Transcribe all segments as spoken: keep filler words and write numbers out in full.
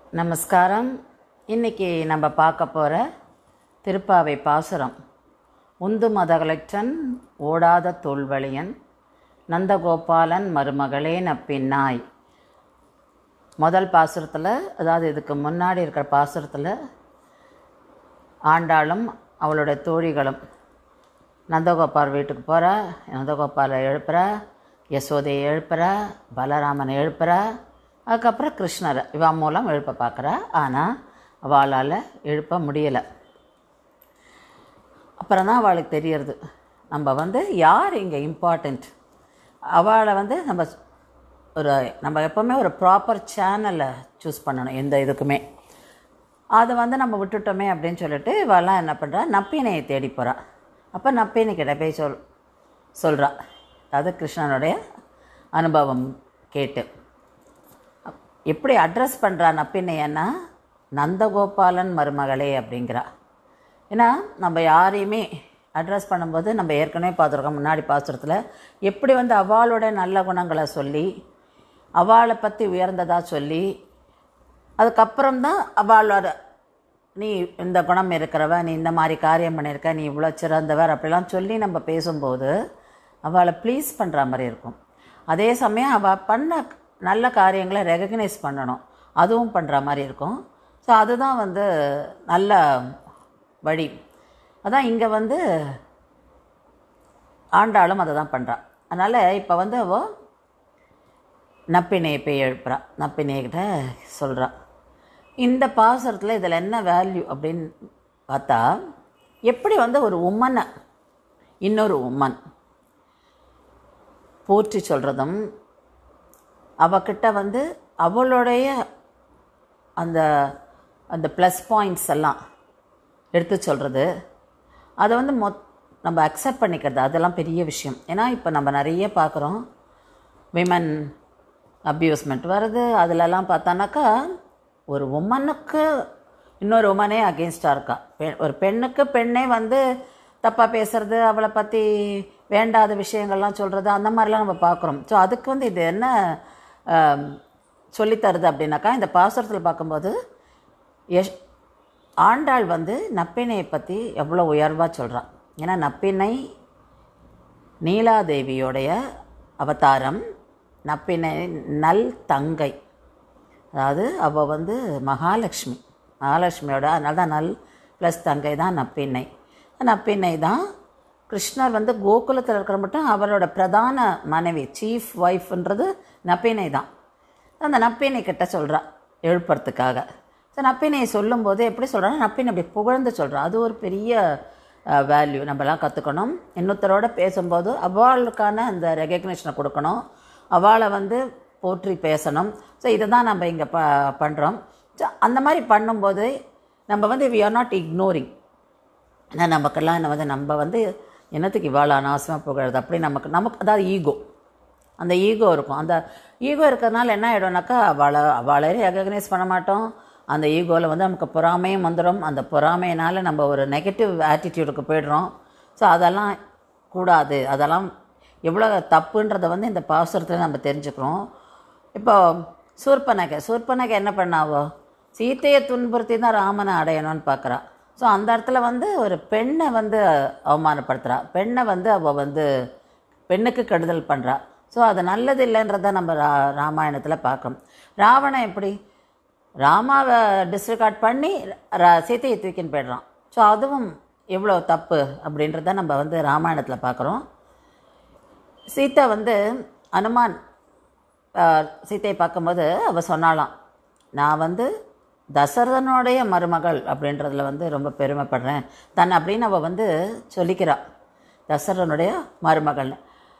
நமஸ்காரம். இன்றைக்கி நம்ம பார்க்க போகிற திருப்பாவை பாசுரம் உந்து மதகலற்றன் ஓடாத தோல்வழியன் நந்தகோபாலன் மருமகளே நப்பின்னாய். முதல் பாசுரத்தில், அதாவது இதுக்கு முன்னாடி இருக்கிற பாசுரத்தில், ஆண்டாளும் அவளுடைய தோழிகளும் நந்தகோபால் வீட்டுக்கு போகிறா. நந்தகோபாலை எழுப்புறா, யசோதையை எழுப்புறா, பலராமனை எழுப்புறா, அதுக்கப்புறம் கிருஷ்ணரை இவன் மூலம் எழுப்ப பார்க்குறா. ஆனால் அவளால் எழுப்ப முடியலை. அப்புறம் தான் அவளுக்கு தெரியறது, நம்ம வந்து யார் இங்கே இம்பார்ட்டண்ட். அவளை வந்து நம்ம ஒரு நம்ம எப்போவுமே ஒரு ப்ராப்பர் சேனலை சூஸ் பண்ணணும் எந்த இதுக்குமே. அதை வந்து நம்ம விட்டுட்டோமே அப்படின்னு சொல்லிட்டு இவெல்லாம் என்ன பண்ணுறா, நப்பினையை தேடி போகிறா. அப்போ நப்பினை கிட்ட போய் சொல் சொல்கிறா அது கிருஷ்ணனுடைய அனுபவம் கேட்டு எப்படி அட்ரஸ் பண்ணுறா நப்பினையன்னா, நந்தகோபாலன் மருமகளே அப்படிங்கிறா. ஏன்னா நம்ம யாரையுமே அட்ரஸ் பண்ணும்போது நம்ம ஏற்கனவே பார்த்துருக்கோம் முன்னாடி பாசுரத்தில், எப்படி வந்து அவளோட நல்ல குணங்களை சொல்லி அவளை பற்றி உயர்ந்ததாக சொல்லி அதுக்கப்புறம்தான் அவளோட நீ இந்த குணம் இருக்கிறவ, நீ இந்த மாதிரி காரியம் பண்ணியிருக்க, நீ இவ்வளோ சிறந்தவர் அப்படிலாம் சொல்லி நம்ம பேசும்போது அவளை ப்ளீஸ் பண்ணுற மாதிரி இருக்கும். அதே சமயம் அவள் பண்ண நல்ல காரியங்களை ரெகக்னைஸ் பண்ணணும், அதுவும் பண்ணுற மாதிரி இருக்கும். ஸோ அதுதான் வந்து நல்ல வழி. அதான் இங்கே வந்து ஆண்டாளும் அதை தான் பண்ணுறான். அதனால் இப்போ வந்து அவள் நப்பினையை போய் எழுப்புறா, நப்பினைகிட்ட சொல்கிறா. இந்த பாசுரத்தில் இதில் என்ன வேல்யூ அப்படின்னு பார்த்தா, எப்படி வந்து ஒரு உமனை இன்னொரு உமன் போற்றி சொல்கிறதும், அவகிட்ட வந்து அவளுடைய அந்த அந்த ப்ளஸ் பாயிண்ட்ஸ் எல்லாம் எடுத்து சொல்கிறது, அதை வந்து மொ நம்ம அக்செப்ட் பண்ணிக்கிறது, அதெல்லாம் பெரிய விஷயம். ஏன்னா இப்போ நம்ம நிறைய பார்க்குறோம், விமன் அப்யூஸ்மெண்ட் வருது. அதிலெல்லாம் பார்த்தோன்னாக்கா ஒரு உமனுக்கு இன்னொரு உமனே அகெயின்ஸ்டாக இருக்கா. பெ ஒரு பெண்ணுக்கு பெண்ணே வந்து தப்பாக பேசுறது, அவளை பற்றி வேண்டாத விஷயங்கள்லாம் சொல்கிறது, அந்த மாதிரிலாம் நம்ம பார்க்குறோம். ஸோ அதுக்கு வந்து இது என்ன சொல்லித்தருது அப்படின்னாக்கா, இந்த பாசுரத்தில் பார்க்கும்போது எஷ் ஆண்டாள் வந்து நப்பினையை பற்றி எவ்வளோ உயர்வாக சொல்கிறான். ஏன்னா நப்பினை நீலாதேவியோடைய அவதாரம். நப்பினை நல் தங்கை, அதாவது அவள் வந்து மகாலட்சுமி, மகாலட்சுமியோட, அதனால தான் நல் ப்ளஸ் தங்கை தான் நப்பினை. நப்பினை தான் கிருஷ்ணர் வந்து கோகுலத்தில் இருக்கிற மட்டும் அவரோட பிரதான மனைவி, சீஃப் ஒய்ஃப்ன்றது நப்பினை தான். அந்த நப்பினை கிட்ட சொல்கிறா எழுப்புறதுக்காக. ஸோ நப்பினை சொல்லும்போது எப்படி சொல்கிறான்னா, நப்பினை அப்படி புகழ்ந்து சொல்கிறா. அது ஒரு பெரிய வேல்யூ, நம்மலாம் கற்றுக்கணும். இன்னொருத்தரோட பேசும்போது அவளுக்கான அந்த ரெகக்னேஷனை கொடுக்கணும், அவளை வந்து போற்றி பேசணும். ஸோ இதை தான் நம்ம இங்கே ப பண்ணுறோம். ஸோ அந்த மாதிரி பண்ணும்போது நம்ம வந்து வி ஆர் நாட் இக்னோரிங். ஏன்னா நமக்கெல்லாம் என்ன வந்து நம்ம வந்து என்னத்துக்கு இவ்வளோ அனாவசியமாக புகழுது அப்படி நமக்கு நமக்கு அதாவது ஈகோ, அந்த ஈகோ இருக்கும். அந்த ஈகோ இருக்கிறதுனால என்ன ஆகிடும்னாக்கா, அவளை அவளே ரெகக்னைஸ் பண்ண மாட்டோம். அந்த ஈகோவில் வந்து நமக்கு பொறாமையும் வந்துடும். அந்த பொறாமையினால் நம்ம ஒரு நெகட்டிவ் ஆட்டிடியூடுக்கு போய்டுறோம். ஸோ அதெல்லாம் கூடாது, அதெல்லாம் எவ்வளோ தப்புன்றதை வந்து இந்த பாசுரத்தில் நம்ம தெரிஞ்சுக்கிறோம். இப்போ சூர்பனகை சூர்பனகை என்ன பண்ணாவோ, சீத்தையை துன்புறுத்தி தான் ராமனை அடையணும்னு பார்க்குறா. ஸோ அந்த இடத்துல வந்து ஒரு பெண்ணை வந்து அவமானப்படுத்துகிறா, பெண்ணை வந்து அவள் வந்து பெண்ணுக்கு கெடுதல் பண்ணுறா. ஸோ அது நல்லது இல்லைன்றத நம்ம ரா ராமாயணத்தில் பார்க்கணும். ராவணன் எப்படி ராமாவை டிஸ்ரிகார்ட் பண்ணி ரா சீத்தையை தூக்கின்னு போய்ட்றான். ஸோ அதுவும் எவ்வளோ தப்பு அப்படின்றத நம்ம வந்து ராமாயணத்தில் பார்க்குறோம். சீத்தை வந்து அனுமான் சீத்தையை பார்க்கும்போது அவள் சொன்னாலாம், நான் வந்து தசரதனுடைய மருமகள் அப்படின்றதுல வந்து ரொம்ப பெருமைப்படுறேன் தன் அப்படின்னு அவள் வந்து சொல்லிக்கிறாள், தசரதனுடைய மருமகள்னு.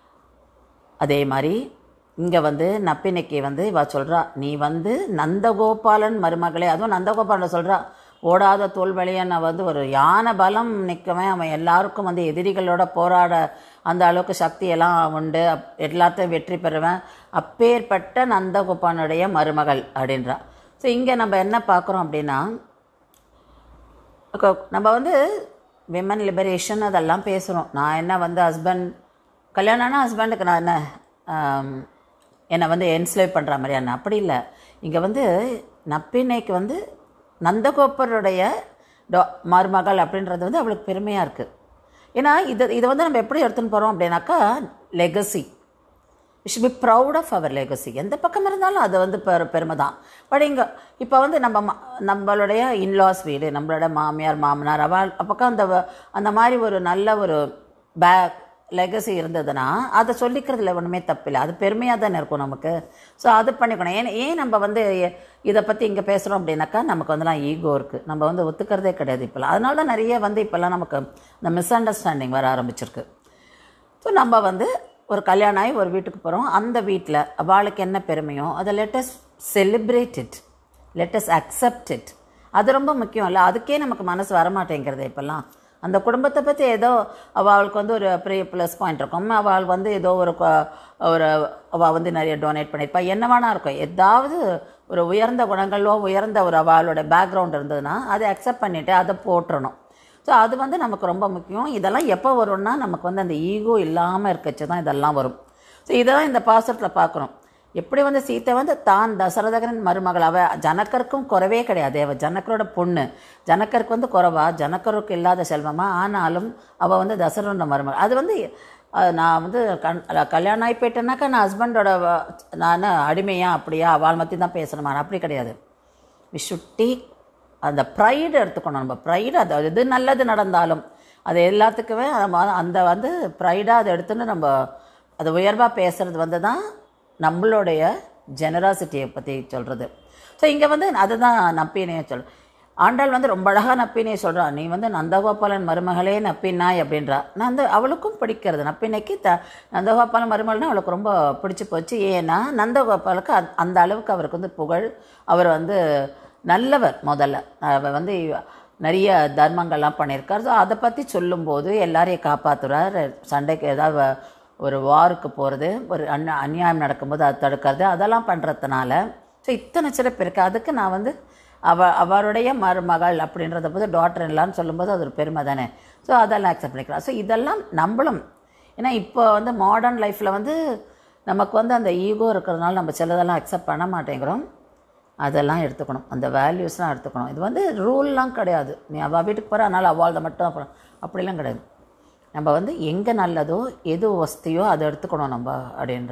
அதே மாதிரி இங்கே வந்து நப்பினைக்கு வந்து இவ சொல்கிறா, நீ வந்து நந்தகோபாலன் மருமகளே, அதுவும் நந்தகோபாலன் சொல்கிறா, ஓடாத தோல்வழியன். அவன் வந்து ஒரு யானை பலம் நிற்கவன், அவன் எல்லாருக்கும் வந்து எதிரிகளோட போராட அந்த அளவுக்கு சக்தியெல்லாம் உண்டு, எல்லாத்தையும் வெற்றி பெறுவேன், அப்பேற்பட்ட நந்தகோபாலனுடைய மருமகள் அப்படின்றா. ஸோ இங்கே நம்ம என்ன பார்க்குறோம் அப்படின்னா, நம்ம வந்து விமன் லிபரேஷன் அதெல்லாம் பேசுகிறோம். நான் என்ன வந்து ஹஸ்பண்ட் கல்யாணம்னா ஹஸ்பண்டுக்கு நான் என்ன என்னை வந்து என்ஸ்லேவ் பண்ணுற மாதிரியான அப்படி இல்லை. இங்கே வந்து நப்பின்னைக்கு வந்து நந்தகோபருடைய டா மருமகள் அப்படின்றது வந்து அவளுக்கு பெருமையாக இருக்குது. ஏன்னா இதை இதை வந்து நம்ம எப்படி எடுத்துன்னு போகிறோம் அப்படின்னாக்கா legacy. We should be proud of our legacy. எந்த பக்கம் இருந்தாலும் அது வந்து பெரு பெருமை தான். பட் இங்கே இப்போ வந்து நம்ம நம்மளுடைய இன்லாஸ் வீடு, நம்மளோட மாமியார் மாமனார் அவள் அப்பக்கம் அந்த அந்த மாதிரி ஒரு நல்ல ஒரு பே லெகசி இருந்ததுன்னா அதை சொல்லிக்கிறதுல ஒன்றுமே தப்பில்லை. அது பெருமையாக தானே இருக்கும் நமக்கு. ஸோ அது பண்ணிக்கணும். ஏன் ஏன் நம்ம வந்து இதை பற்றி இங்கே பேசுகிறோம் அப்படின்னாக்கா நமக்கு வந்துலாம் ஈகோ இருக்குது. நம்ம வந்து ஒத்துக்கிறதே கிடையாது இப்போல்லாம். அதனால தான் நிறைய வந்து இப்போல்லாம் நமக்கு இந்த மிஸ் அண்டர்ஸ்டாண்டிங் வர ஆரம்பிச்சிருக்கு. ஸோ நம்ம வந்து ஒரு கல்யாணம் ஆகி ஒரு வீட்டுக்கு போகிறோம். அந்த வீட்டில் அவளுக்கு என்ன பெருமையோ அதை let's celebrate it, let's accept it. அது ரொம்ப முக்கியம் இல்லை. அதுக்கே நமக்கு மனசு வரமாட்டேங்கிறது இப்போல்லாம். அந்த குடும்பத்தை பற்றி ஏதோ அவளுக்கு வந்து ஒரு பெரிய ப்ளஸ் பாயிண்ட் இருக்கும். அவள் வந்து ஏதோ ஒரு ஒரு அவள் வந்து நிறைய டொனேட் பண்ணியிருப்பா, என்ன வேணா இருக்கும். ஏதாவது ஒரு உயர்ந்த குணங்களோ உயர்ந்த ஒரு அவளோட பேக்ரவுண்ட் இருந்ததுன்னா அதை அக்செப்ட் பண்ணிவிட்டு அதை போட்டுறணும். ஸோ அது வந்து நமக்கு ரொம்ப முக்கியம். இதெல்லாம் எப்போ வரும்னா நமக்கு வந்து அந்த ஈகோ இல்லாமல் இருக்கச்சு தான் இதெல்லாம் வரும். ஸோ இதெல்லாம் இந்த பாசத்தில் பார்க்குறோம். எப்படி வந்து சீத்தை வந்து தான் தசரதகரின் மருமகள், அவள் ஜனக்கருக்கும் குறவே கிடையாது. அவள் ஜனக்கரோட பொண்ணு. ஜனக்கருக்கு வந்து குறவா, ஜனக்கருக்கு இல்லாத செல்வமா, ஆனாலும் அவள் வந்து தசரனோட மருமகள். அது வந்து நான் வந்து கண் கல்யாணம் ஆகி போயிட்டேன்னாக்கா நான் ஹஸ்பண்டோட நான் அடிமையா அப்படியா அவள் மத்தி தான் பேசணுமா, அப்படி கிடையாது. வி ஷுட் டேக் அந்த ப்ரைடு எடுத்துக்கணும். நம்ம ப்ரைடு அது எது நல்லது நடந்தாலும் அது எல்லாத்துக்குமே அந்த வந்து ப்ரைடாக அதை எடுத்துன்னு நம்ம அதை உயர்வாக பேசுகிறது வந்து தான் நம்மளுடைய ஜெனராசிட்டியை பற்றி சொல்கிறது. ஸோ இங்கே வந்து அதுதான் நப்பினையை சொல். ஆண்டாள் வந்து ரொம்ப அழகாக நப்பினையை சொல்கிறான். நீ வந்து நந்தகோபாலன் மருமகளே நப்பினாய் அப்படின்றா. நான் வந்து அவளுக்கும் பிடிக்கிறது. நப்பினைக்கு த நந்தகோபாலன் மருமகள்னா அவளுக்கு ரொம்ப பிடிச்சி போச்சு. ஏன்னா நந்தகோபாலுக்கு அந்த அளவுக்கு அவருக்கு வந்து புகழ். அவர் வந்து நல்லவர். முதல்ல அவர் வந்து நிறைய தர்மங்கள்லாம் பண்ணியிருக்கார். ஸோ அதை பற்றி சொல்லும்போது எல்லாரையும் காப்பாற்றுறார். சண்டைக்கு ஏதாவது ஒரு வாருக்கு போகிறது, ஒரு அந் அநியாயம் நடக்கும்போது அது தடுக்கிறது, அதெல்லாம் பண்ணுறதுனால ஸோ இத்தனை சிறப்பு இருக்குது. அதுக்கு நான் வந்து அவ அவருடைய மருமகள் அப்படின்றத போது டாக்டர் இல்லான்னு சொல்லும்போது அது ஒரு பெருமை தானே. ஸோ அதெல்லாம் அக்செப்ட் பண்ணிக்கலாம். ஸோ இதெல்லாம் நம்மளும் ஏன்னா இப்போ வந்து மாடர்ன் லைஃப்பில் வந்து நமக்கு வந்து அந்த ஈகோ இருக்கிறதுனால நம்ம சிலதெல்லாம் அக்செப்ட் பண்ண மாட்டேங்கிறோம். அதெல்லாம் எடுத்துக்கணும். அந்த வேல்யூஸ்லாம் எடுத்துக்கணும். இது வந்து ரூல்லாம் கிடையாது. நீ அவள் வீட்டுக்கு போகிற அதனால் அவள் மட்டும் அப்புறம் அப்படிலாம் கிடையாது. நம்ம வந்து எங்கே நல்லதோ எது வசதியோ அதை எடுத்துக்கணும் நம்ம அப்படின்ற.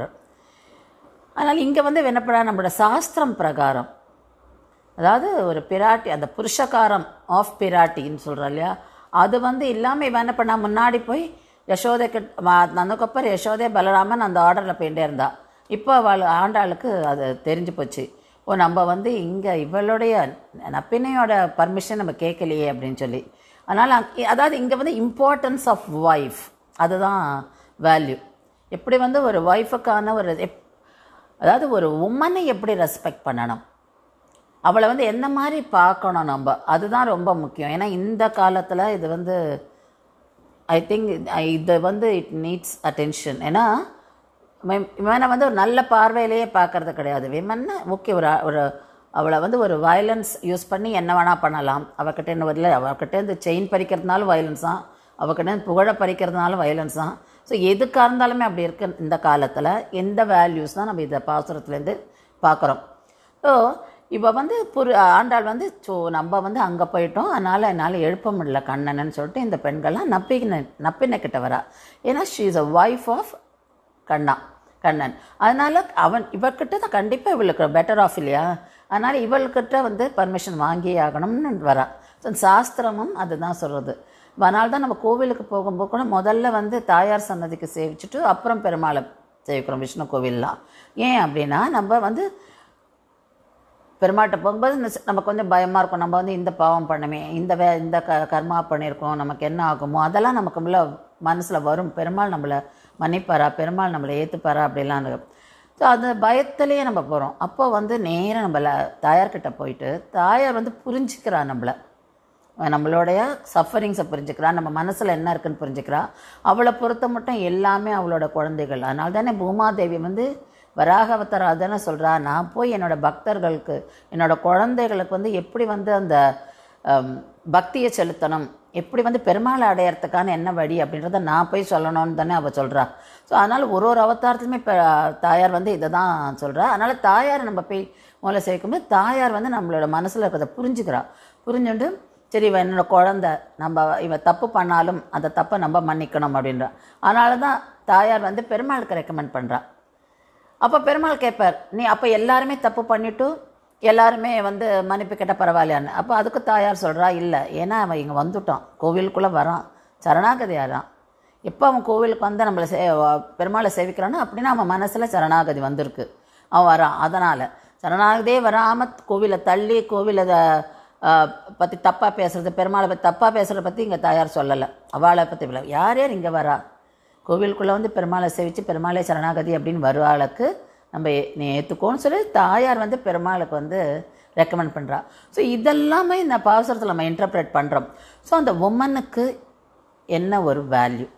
அதனால் இங்கே வந்து என்னப்படா நம்மளோட சாஸ்திரம் பிரகாரம், அதாவது ஒரு பிராட்டி அந்த புருஷகாரம் ஆஃப் பிராட்டின்னு சொல்கிறோம் இல்லையா, அது வந்து இல்லாமல் இவன் என்ன பண்ணா முன்னாடி போய் யசோதைக்கு நந்தகோப்பர் யசோதே பலராமன் அந்த ஆர்டரில் போயிட்டே இருந்தா. இப்போ அவள் ஆண்டாளுக்கு அது தெரிஞ்சு போச்சு. ஓ நம்ம வந்து இங்கே இவளுடைய நப்பினையோட பர்மிஷன் நம்ம கேட்கலையே அப்படின்னு சொல்லி. அதனால் அதாவது இங்கே வந்து இம்பார்ட்டன்ஸ் ஆஃப் ஒய்ஃப் அதுதான் வேல்யூ. எப்படி வந்து ஒரு ஒய்ஃபுக்கான ஒரு எப் அதாவது ஒரு உமனை எப்படி ரெஸ்பெக்ட் பண்ணணும், அவளை வந்து என்ன மாதிரி பார்க்கணும் நம்ம, அதுதான் ரொம்ப முக்கியம். ஏன்னா இந்த காலத்தில் இது வந்து ஐ திங்க் இது வந்து இட் நீட்ஸ் அட்டென்ஷன். ஏன்னா விமனை வந்து ஒரு நல்ல பார்வையிலேயே பார்க்கறது கிடையாது. விமன்னா ஓகே ஒரு ஒரு அவளை வந்து ஒரு வயலன்ஸ் யூஸ் பண்ணி என்ன வேணால் பண்ணலாம். அவகிட்ட என்ன வரல, அவகிட்டேருந்து செயின் பறிக்கிறதுனாலும் வயலன்ஸ் தான், அவகிட்டேருந்து புகழை பறிக்கிறதுனாலும் வயலன்ஸ் தான். ஸோ எதுக்காக இருந்தாலுமே அப்படி இருக்கு இந்த காலத்தில். எந்த வேல்யூஸ் தான் நம்ம இதை பாசுரத்துலேருந்து பார்க்குறோம். ஸோ இப்போ வந்து புரு ஆண்டாள் வந்து ஸோ நம்ம வந்து அங்கே போயிட்டோம், அதனால் என்னால் எழுப்ப முடியல கண்ணனன்னு சொல்லிட்டு இந்த பெண்கள்லாம் நப்பின நப்பின கிட்ட வரா. ஏன்னா she is a wife of Kanna Kannan. அதனால் அவன் இவர்கிட்ட தான் கண்டிப்பாக இவளுக்கு பெட்டர் ஆஃப் இல்லையா, அதனால் இவள்கிட்ட வந்து பர்மிஷன் வாங்கி ஆகணும்னு வரா. ஸோ சாஸ்திரமும் அதுதான் சொல்கிறது. அதனால தான் நம்ம கோவிலுக்கு போகும்போது கூட முதல்ல வந்து தாயார் சன்னதிக்கு சேவிச்சுட்டு அப்புறம் பெருமாளை சேவிக்கிறோம் விஷ்ணு கோவில்லாம். ஏன் அப்படின்னா நம்ம வந்து பெருமாட்ட போகும்போது நமக்கு கொஞ்சம் பயமாக இருக்கும். நம்ம வந்து இந்த பாவம் பண்ணமே, இந்த வே இந்த க கர்மா பண்ணியிருக்கோம், நமக்கு என்ன ஆகுமோ அதெல்லாம் நமக்கு உள்ள மனசில் வரும். பெருமாள் நம்மளை மன்னிப்பாரா, பெருமாள் நம்மளை ஏற்றுப்பாரா அப்படிலாம். ஸோ அந்த பயத்திலேயே நம்ம போகிறோம். அப்போ வந்து நேராக நம்மளை தாயார்கிட்ட போயிட்டு தாயார் வந்து புரிஞ்சுக்கிறா, நம்மளை நம்மளுடைய சஃபரிங்ஸை புரிஞ்சுக்கிறா, நம்ம மனசில் என்ன இருக்குன்னு புரிஞ்சுக்கிறா. அவளை பொறுத்த மட்டும் எல்லாமே அவளோட குழந்தைகள். அதனால தானே பூமாதேவி வந்து வராக அவதாரம் அதுதானே சொல்கிறா, நான் போய் என்னோடய பக்தர்களுக்கு என்னோடய குழந்தைகளுக்கு வந்து எப்படி வந்து அந்த பக்தியை செலுத்தணும், எப்படி வந்து பெருமாளை அடையிறதுக்கான என்ன வழி அப்படின்றத நான் போய் சொல்லணும்னு தானே அவள் சொல்கிறா. ஸோ அதனால் ஒரு ஒரு அவதாரத்துலையுமே இப்போ தாயார் வந்து இதை தான் சொல்கிறா. அதனால் தாயார் நம்ம போய் முதல்ல சேர்க்கும்போது தாயார் வந்து நம்மளோட மனசில் இருக்கிறத புரிஞ்சுக்கிறா. புரிஞ்சுட்டு சரி இவன் என்னோட குழந்தை, நம்ம இவன் தப்பு பண்ணாலும் அந்த தப்பை நம்ம மன்னிக்கணும் அப்படின்றா. அதனால தான் தாயார் வந்து பெருமாளுக்கு ரெக்கமெண்ட் பண்ணுறா. அப்போ பெருமாள் கேட்பார், நீ அப்போ எல்லாருமே தப்பு பண்ணிவிட்டு எல்லாருமே வந்து மன்னிப்பு கேட்டால் பரவாயில்லையான்னு. அப்போ அதுக்கு தாயார் சொல்கிறா, இல்லை, ஏன்னா அவன் இங்கே வந்துட்டான், கோவிலுக்குள்ளே வரான், சரணாகதி ஆகிறான். எப்போ அவன் கோவிலுக்கு வந்து நம்மளை சே பெருமாளை சேவிக்கிறானோ அப்படின்னா அவன் மனசில் சரணாகதி வந்திருக்கு, அவன் வரான். அதனால் சரணாகதியே வராமல் கோவிலை தள்ளி கோவிலை பற்றி தப்பாக பேசுகிறது, பெருமாளை பற்றி தப்பாக பேசுகிறத பற்றி இங்கே தாயார் சொல்லலை. அவளை பற்றி இல்லை. யார் யார் இங்கே வரா, கோவிலுக்குள்ளே வந்து பெருமாளை சேவித்து பெருமாளை சரணாகதி அப்படின்னு வருவாளுக்கு நம்ம நீ ஏற்றுக்கோன்னு சொல்லி தாயார் வந்து பெருமாளுக்கு வந்து ரெக்கமெண்ட் பண்ணுறா. ஸோ இதெல்லாமே இந்த பாசுரத்தில் நம்ம இன்டர்பிரேட் பண்ணுறோம். ஸோ அந்த உமனுக்கு என்ன ஒரு வேல்யூ,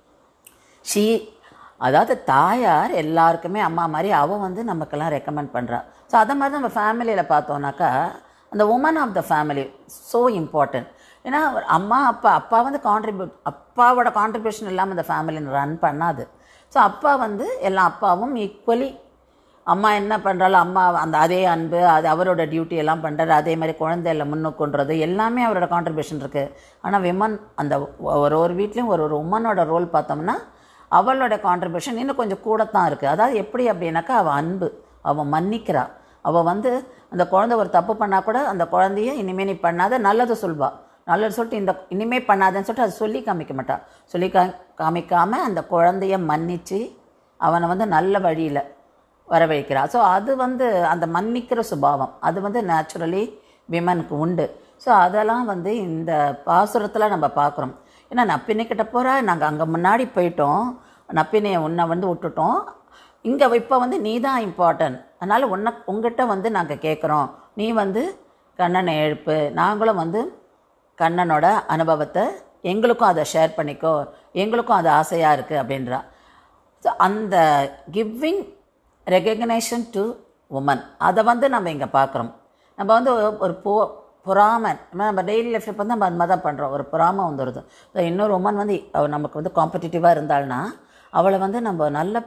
ஷீ அதாவது தாயார் எல்லாருக்குமே அம்மா மாதிரி அவள் வந்து நமக்கெல்லாம் ரெக்கமெண்ட் பண்ணுறா. ஸோ அதை மாதிரி நம்ம ஃபேமிலியில் பார்த்தோன்னாக்கா அந்த woman of the family so important. ஏன்னா அம்மா அப்பா அப்பா வந்து கான்ட்ரிபியூட் அப்பாவோட கான்ட்ரிபியூஷன் இல்லாமல் இந்த ஃபேமிலி ரன் பண்ணாது. ஸோ அப்பா வந்து எல்லா அப்பாவும் ஈக்குவலி அம்மா என்ன பண்ணுறாலும் அம்மா அந்த அதே அன்பு அது அவரோட டியூட்டி எல்லாம் பண்ணுறாரு. அதே மாதிரி குழந்தையில முன்னுக்குன்றது எல்லாமே அவரோட கான்ட்ரிபியூஷன் இருக்குது. ஆனால் விமன் அந்த ஒரு ஒரு வீட்லேயும் ஒரு ஒரு உமனோட ரோல் பார்த்தோம்னா அவளோட கான்ட்ரிபியூஷன் இன்னும் கொஞ்சம் கூட தான் இருக்குது. அதாவது எப்படி அப்படின்னாக்கா அவள் அன்பு, அவள் மன்னிக்கிறா. அவள் வந்து அந்த குழந்தை ஒரு தப்பு பண்ணால் கூட அந்த குழந்தைய இனிமேல் நீ பண்ணாத நல்லது சொல்வாள். நல்லது சொல்லிட்டு இந்த இனிமேல் பண்ணாதேன்னு சொல்லிட்டு அதை சொல்லி காமிக்க மாட்டாள். சொல்லி கா காமிக்காமல் அந்த குழந்தைய மன்னித்து அவனை வந்து நல்ல வழியில் வரவழைக்கிறா. ஸோ அது வந்து அந்த மன்னிக்கிற சுபாவம் அது வந்து நேச்சுரலி விமனுக்கு உண்டு. ஸோ அதெல்லாம் வந்து இந்த பாசுரத்தில் நம்ம பார்க்குறோம். ஏன்னா நப்பினைக்கிட்ட போகிறா, நாங்கள் அங்கே முன்னாடி போயிட்டோம், நப்பினையை உன்னை வந்து விட்டுட்டோம், இங்கே இப்போ வந்து நீ தான் இம்பார்ட்டன்ட், அதனால் உன்னை உங்ககிட்ட வந்து நாங்கள் கேட்குறோம், நீ வந்து கண்ணனை எழுப்பு, நாங்களும் வந்து கண்ணனோட அனுபவத்தை எங்களுக்கும் அதை ஷேர் பண்ணிக்கோ, எங்களுக்கும் அது ஆசையாக இருக்குது அப்படின்றா. ஸோ அந்த கிவிங் ரெகக்னைஷன் டு உமன் அதை வந்து நம்ம இங்கே பார்க்குறோம். நம்ம வந்து ஒரு போ பொறாமை நம்ம டெய்லி லைஃப்பில் வந்து நம்ம அந்த மாதிரி தான் பண்ணுறோம். ஒரு பொறாமை வந்துடுது. இன்னொரு உமன் வந்து நமக்கு வந்து காம்படிட்டிவாக இருந்தாள்னா அவளை வந்து நம்ம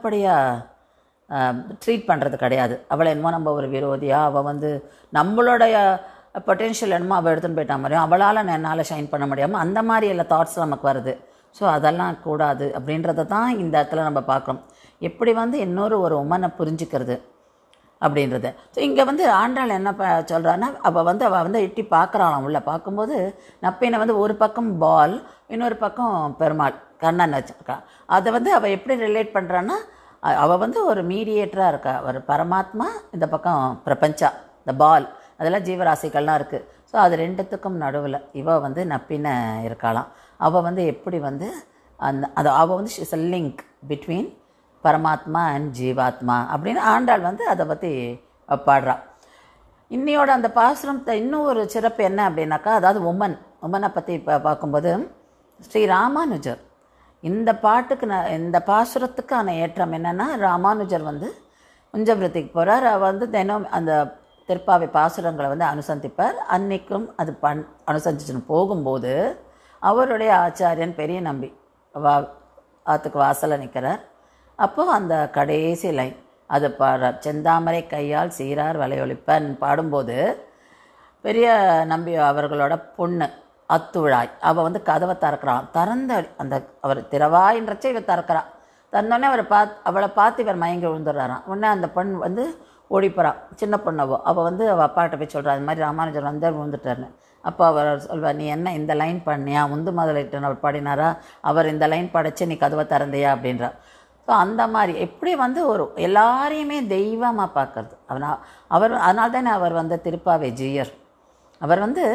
நல்லபடியாக ட்ரீட் பண்ணுறது கிடையாது. அவளை என்னமோ நம்ம ஒரு விரோதியாக, அவள் வந்து நம்மளுடைய பொட்டென்ஷியல் என்னமோ அவள் எடுத்துன்னு போயிட்டா மாதிரியும், அவளால் என்னால் ஷைன் பண்ண முடியாமல் அந்த மாதிரி எல்லா தாட்ஸ் நமக்கு வருது. ஸோ அதெல்லாம் கூடாது அப்படின்றத தான் இந்த இடத்துல நம்ம பார்க்குறோம். எப்படி வந்து இன்னொரு ஒரு உமனை புரிஞ்சுக்கிறது அப்படின்றது. ஸோ இங்கே வந்து ஆண்டாள் என்ன ப சொல்கிறான்னா, அவள் வந்து அவள் வந்து எட்டி பார்க்குறாளாம். உள்ள பார்க்கும்போது நப்பினை வந்து ஒரு பக்கம் பால், இன்னொரு பக்கம் பெருமாள் கண்ணன் வச்சுருக்கா. அதை வந்து அவள் எப்படி ரிலேட் பண்ணுறான்னா, அவள் வந்து ஒரு மீடியேட்டராக இருக்கா. ஒரு பரமாத்மா, இந்த பக்கம் பிரபஞ்சா, இந்த பால் அதெல்லாம் ஜீவராசிகள்லாம் இருக்குது. ஸோ அது ரெண்டுத்துக்கும் நடுவில் இவள் வந்து நப்பினை இருக்காளாம். அவள் வந்து எப்படி வந்து அந்த அது அவள் வந்து she's a link between paramatma and jeevatma அப்படின்னு ஆண்டாள் வந்து அதை பற்றி பாடுறா. இன்னையோட அந்த பாசுரத்தை இன்னும் ஒரு சிறப்பு என்ன அப்படின்னாக்கா, அதாவது உமன் உமனை பற்றி இப்போ பார்க்கும்போது ஸ்ரீ ராமானுஜர் இந்த பாட்டுக்கு ந இந்த பாசுரத்துக்கான ஏற்றம் என்னென்னா, ராமானுஜர் வந்து உஞ்சவிருத்திக்கு போகிறார். அவர் வந்து தினம் அந்த திருப்பாவை பாசுரங்களை வந்து அனுசந்திப்பார். அன்னைக்கும் அது பண் அனுசந்திச்சுன்னு போகும்போது அவருடைய ஆச்சாரியன் பெரிய நம்பி வா ஆற்றுக்கு வாசலில் நிற்கிறார். அப்போது அந்த கடைசி லைன் அது பாடுறார், செந்தாமரை கையால் சீரார் வலையொலிப்பன் பாடும்போது பெரிய நம்பி அவர்களோட பொண்ணு அத்துழாய் அவள் வந்து கதவை திறக்கிறான். திறந்த அந்த அவர் திறவாயின்றச்சே இவர் திறக்கிறான். தந்தோடனே அவரை பார்த்து அவளை பார்த்து இவர் மயங்கி விழுந்துடுறாராம். உடனே அந்த பெண் வந்து ஓடிப்போறான். சின்ன பொண்ணவோ அவள் வந்து அவள் அப்பாட்ட போய் சொல்கிறா, அது மாதிரி ராமானுஜர் வந்து விழுந்துட்டார்னு. அப்போ அவர் சொல்வார், நீ என்ன இந்த லைன் பண்ணியா, உந்து முதலிட்டு அவர் பாடினாரா, அவர் இந்த லைன் படைச்சு நீ கதவை திறந்தையா அப்படின்றா. ஸோ அந்த மாதிரி எப்படி வந்து ஒரு எல்லாரையுமே தெய்வமாக பார்க்கறது அவனா அவர். அதனால தானே அவர் வந்து திருப்பாவை ஜீயர். அவர் வந்து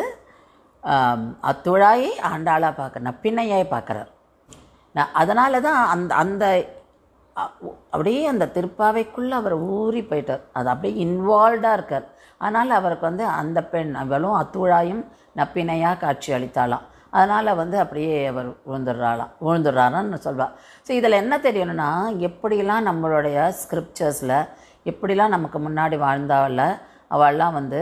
அத்துழாயை ஆண்டாளாக பார்க்க நப்பின்னையாய் பார்க்குறார். நான் அதனால தான் அந்த அந்த அப்படியே அந்த திருப்பாவைக்குள்ளே அவர் ஊறி போயிட்டார். அது அப்படியே இன்வால்வ்டாக இருக்கார். அதனால் அவருக்கு வந்து அந்த பெண் அவளும் அத்துழாயும் நப்பினையாக காட்சி அளித்தாளாம். அதனால் வந்து அப்படியே அவர் விழுந்துடுறாளாம் விழுந்துடுறாரான்னு சொல்வாள். ஸோ இதில் என்ன தெரியணும்னா, எப்படிலாம் நம்மளுடைய ஸ்கிரிப்சர்ஸில் எப்படிலாம் நமக்கு முன்னாடி வாழ்ந்தாவில் அவள்லாம் வந்து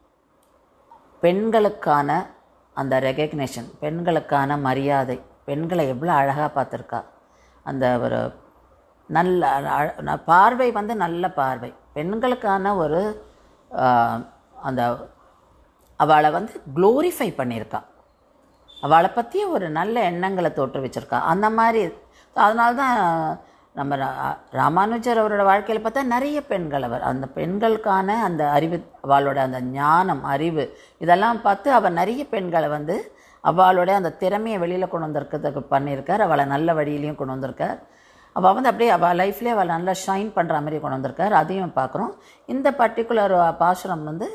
பெண்களுக்கான அந்த ரெகக்னேஷன், பெண்களுக்கான மரியாதை, பெண்களை எவ்வளோ அழகாக பார்த்துருக்கா. அந்த ஒரு நல்ல பார்வை வந்து நல்ல பார்வை, பெண்களுக்கான ஒரு அந்த அவளை வந்து க்ளோரிஃபை பண்ணியிருக்கா, அவளை பற்றி ஒரு நல்ல எண்ணங்களை தோற்றுவிச்சிருக்கா. அந்த மாதிரி அதனால தான் நம்ம ராமானுஜர் அவரோட வாழ்க்கையில் பார்த்தா நிறைய பெண்கள், அவர் அந்த பெண்களுக்கான அந்த அறிவு, அவளோட அந்த ஞானம், அறிவு இதெல்லாம் பார்த்து அவர் நிறைய பெண்களை வந்து அவளோட அந்த திறமையை வெளியில் கொண்டு வந்திருக்கிறதுக்கு பண்ணியிருக்கார். அவளை நல்ல வழியிலையும் கொண்டு வந்திருக்கார். அவள் வந்து அப்படியே அவள் லைஃப்லேயே அவள் நல்லா ஷைன் பண்ணுற மாதிரி கொண்டு வந்திருக்கார். அதையும் பார்க்குறோம். இந்த பர்டிகுலர் பாசுரம் வந்து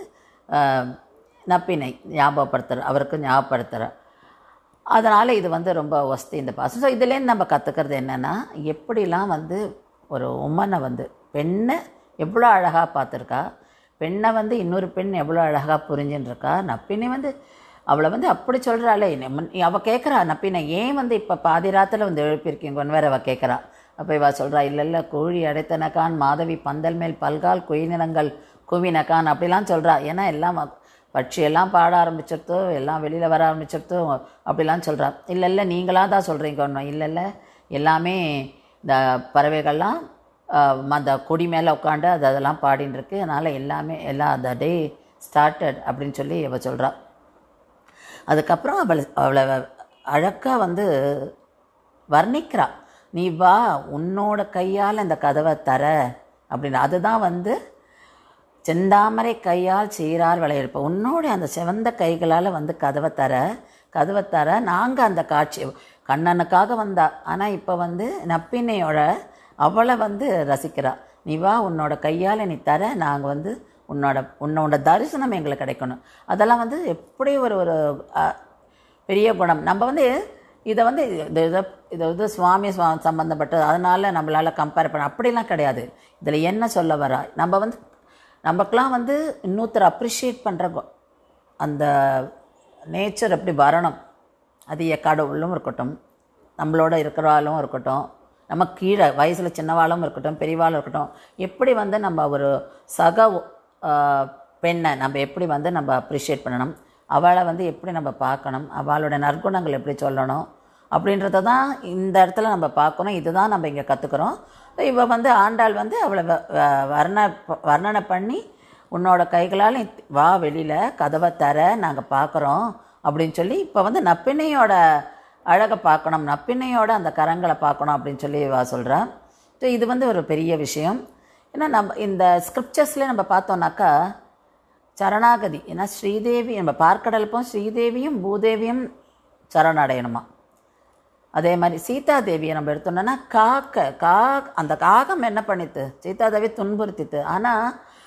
நப்பினை ஞாபகப்படுத்துகிற, அவருக்கு ஞாபகப்படுத்துகிற. அதனால் இது வந்து ரொம்ப வசதி இந்த பாசுரம். ஸோ இதுலேருந்து நம்ம கற்றுக்கிறது என்னென்னா, எப்படிலாம் வந்து ஒரு உமனை வந்து பெண்ணை எவ்வளோ அழகாக பார்த்துருக்கா, பெண்ணை வந்து இன்னொரு பெண் எவ்வளோ அழகாக புரிஞ்சுன்னு நப்பினை வந்து அவளை வந்து அப்படி சொல்கிறாளே, அவள் கேட்குறா நப்பினை ஏன் வந்து இப்போ பாதி ராத்தில் வந்து எழுப்பியிருக்கீங்கன்னு வேறு அவள் கேட்குறா. அப்போ இவள் சொல்கிறா, இல்லை இல்லை கோழி அடைத்தனக்கான் மாதவி பந்தல் மேல் பல்கால் குயினினங்கள் குவினக்கான் அப்படிலாம் சொல்கிறா. ஏன்னா எல்லாம் பட்சியெல்லாம் பாட ஆரம்பிச்சிருத்தோ, எல்லாம் வெளியில் வர ஆரம்பிச்சிருத்தோ அப்படிலாம் சொல்கிறா. இல்லை இல்லை நீங்களாக தான் சொல்கிறீங்க ஒன்றும் இல்லை இல்லை, எல்லாமே இந்த பறவைகள்லாம் அந்த கொடி மேலே உட்காந்து அது அதெல்லாம் பாடின்னு இருக்கு, அதனால் எல்லாமே எல்லாம் அந்த டே ஸ்டார்டட் அப்படின்னு சொல்லி அவள் சொல்கிறா. அதுக்கப்புறம் அவளை அவளை அழகாக வந்து வர்ணிக்கிறா. நீ வா உன்னோட கையால் இந்த கதவை தர அப்படின்னு. அதுதான் வந்து செந்தாமரை கையால் சீரால் விளையிருப்ப, உன்னோட அந்த சிவந்த கைகளால் வந்து கதவை தர கதவை தர நாங்கள் அந்த காட்சி கண்ணனுக்காக வந்தா. ஆனால் இப்போ வந்து நப்பினையோட அவளை வந்து ரசிக்கிறா. நீ வா உன்னோட கையால் நீ தர, நாங்கள் வந்து உன்னோட உன்னோட தரிசனம் எங்களுக்கு கிடைக்கணும். அதெல்லாம் வந்து எப்படி ஒரு ஒரு பெரிய குணம். நம்ம வந்து இதை வந்து இதை இதை வந்து சுவாமி சுவா சம்பந்தப்பட்டது, அதனால் நம்மளால் கம்பேர் பண்ண அப்படிலாம் கிடையாது. இதில் என்ன சொல்ல வரா, நம்ம வந்து நமக்கெலாம் வந்து இன்னொருத்தர் அப்ரிஷியேட் பண்ணுற அந்த நேச்சர் எப்படி வரணும். அது கடவுளும் இருக்கட்டும், நம்மளோட இருக்கிறவாளும் இருக்கட்டும், நம்ம கீழே வயசில் சின்னவாளும் இருக்கட்டும், பெரியவாளும் இருக்கட்டும், எப்படி வந்து நம்ம ஒரு சக பெண்ணை நம்ம எப்படி வந்து நம்ம அப்ரிஷியேட் பண்ணணும், அவளை வந்து எப்படி நம்ம பார்க்கணும், அவளோட நற்குணங்கள் எப்படி சொல்லணும் அப்படின்றத தான் இந்த இடத்துல நம்ம பார்க்கணும். இதுதான் நம்ம இங்கே கற்றுக்குறோம். இவ வந்து ஆண்டாள் வந்து அவளை வர்ண வர்ணனை பண்ணி உன்னோட கைகளால் வா வெளியில் கதவை தர நாங்கள் பார்க்குறோம் அப்படின்னு சொல்லி இப்போ வந்து நப்பினையோட அழகை பார்க்கணும், நப்பினையோட அந்த கரங்களை பார்க்கணும் அப்படின்னு சொல்லி வா சொல்கிறா. ஸோ இது வந்து ஒரு பெரிய விஷயம். ஏன்னா நம்ம இந்த ஸ்கிரிப்சர்ஸ்லேயே நம்ம பார்த்தோன்னாக்கா சரணாகதி, ஏன்னா ஸ்ரீதேவி நம்ம பார்க்கடலுப்போம், ஸ்ரீதேவியும் பூதேவியும் சரணடையணுமா. அதே மாதிரி சீதாதேவியை நம்ம எடுத்தோம்னா காக்க கா அந்த காகம் என்ன பண்ணித்து சீதாதேவி துன்புறுத்தித்து. ஆனால்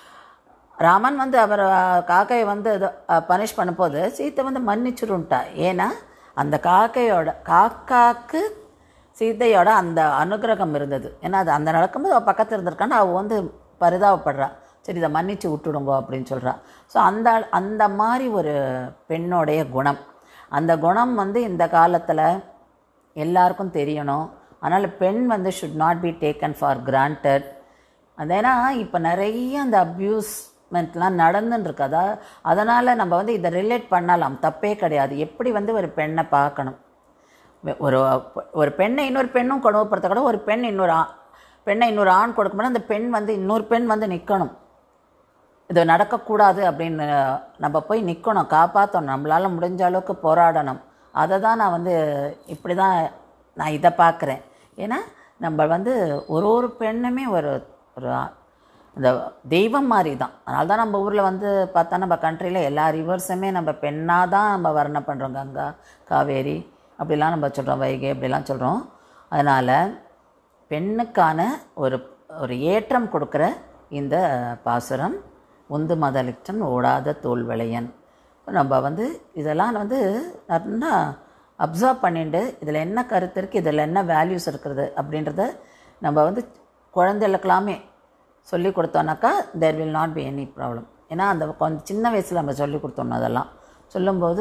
ராமன் வந்து அவர் காக்கையை வந்து பனிஷ் பண்ணும்போது சீத்தை வந்து மன்னிச்சுருன்ட்டா. ஏன்னா அந்த காக்கையோட காக்காக்கு சீதையோட அந்த அனுகிரகம் இருந்தது. ஏன்னா அது அந்த நடக்கும்போது அவள் பக்கத்தில் இருந்திருக்கான்னு அவள் வந்து பரிதாபப்படுறா. சரி இதை மன்னிச்சு விட்டுடுங்கோ அப்படின்னு சொல்கிறா. ஸோ அந்த அந்த மாதிரி ஒரு பெண்ணுடைய குணம், அந்த குணம் வந்து இந்த காலத்தில் எல்லாருக்கும் தெரியணும். அதனால் பெண் வந்து should not be taken for granted. அது ஏன்னா இப்போ நிறைய அந்த அப்யூஸ்மெண்ட்லாம் நடந்துன்னு அதா அதனால் நம்ம வந்து இதை ரிலேட் பண்ணலாம், தப்பே கிடையாது. எப்படி வந்து ஒரு பெண்ணை பார்க்கணும், ஒரு ஒரு பெண்ணை இன்னொரு பெண்ணும் கொடுமைப்படுத்த கூட, ஒரு பெண் இன்னொரு ஆ பெண்ணை இன்னொரு ஆண் கொடுக்கும்போது அந்த பெண் வந்து இன்னொரு பெண் வந்து நிற்கணும், இது நடக்கக்கூடாது அப்படின்னு நம்ம போய் நிற்கணும், காப்பாற்றணும், நம்மளால் முடிஞ்ச அளவுக்கு போராடணும். அதை தான் நான் வந்து இப்படி தான் நான் இதை பார்க்குறேன். ஏன்னா நம்ம வந்து ஒரு ஒரு பெண்ணுமே ஒரு ஒரு இந்த தெய்வம் மாதிரி தான். அதனால தான் நம்ம ஊரில் வந்து பார்த்தா நம்ம கண்ட்ரியில் எல்லா ரிவர்ஸுமே நம்ம பெண்ணாக தான் நம்ம வர்ணனை பண்ணுறோம். கங்கா, காவேரி அப்படிலாம் நம்ம சொல்கிறோம், வைகை அப்படிலாம் சொல்கிறோம். அதனால் பெண்ணுக்கான ஒரு ஒரு ஏற்றம் கொடுக்குற இந்த பாசுரம் உந்து மதலிட்டன் ஓடாத தோல்வளையன். நம்ம வந்து இதெல்லாம் வந்து நல்லா அப்சர்வ் பண்ணிட்டு இதில் என்ன கருத்து இருக்குது, இதில் என்ன வேல்யூஸ் இருக்கிறது அப்படின்றத நம்ம வந்து குழந்தைகளுக்கெல்லாமே சொல்லி கொடுத்தோன்னாக்கா there will not be any problem. ஏன்னா அந்த கொஞ்சம் சின்ன வயசில் நம்ம சொல்லி கொடுத்தோம். அதெல்லாம் சொல்லும்போது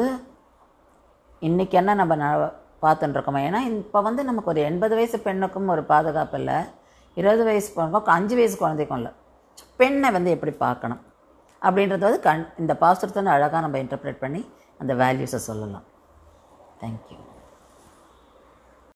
இன்றைக்கி என்ன நம்ம ந பார்த்துட்டுருக்கோமா. ஏன்னா இப்போ வந்து நமக்கு ஒரு எண்பது வயசு பெண்ணுக்கும் ஒரு பாதுகாப்பு இல்லை, இருபது வயசு பொண்ணுக்கும் அஞ்சு வயசு குழந்தைக்கும் இல்லை. பெண்ணை வந்து எப்படி பார்க்கணும் அப்படின்றது வந்து கண் இந்த பாசுரத்தை அழகாக நம்ம இன்டர்பிரேட் பண்ணி அந்த வேல்யூஸை சொல்லலாம். தேங்க்யூ.